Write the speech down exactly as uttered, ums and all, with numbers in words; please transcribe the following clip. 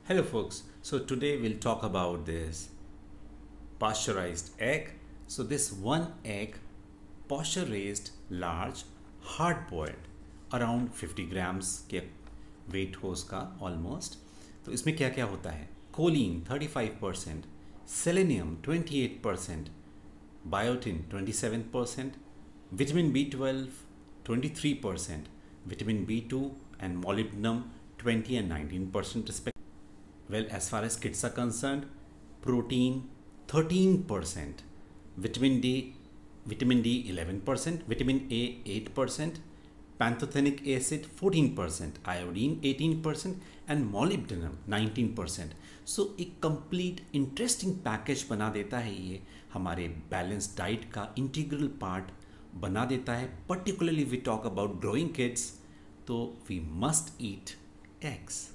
Hello folks, so today we'll talk about this pasteurized egg. So this one egg, pasteurized, large, hard boiled, around fifty grams के weight हो उसका almost. तो इसमें क्या क्या होता है? Choline thirty-five percent, selenium twenty-eight percent, biotin twenty-seven percent, vitamin B twelve twenty-three percent, vitamin B two and molybdenum twenty and nineteen percent respectively. Well, as far as kids are concerned, protein thirteen percent, vitamin D, vitamin D eleven percent, vitamin A eight percent, pantothenic acid fourteen percent, iodine eighteen percent and molybdenum nineteen percent. So एक complete interesting package बना देता है ये हमारे balanced diet का integral part बना देता है. Particularly we talk about growing kids, तो we must eat eggs.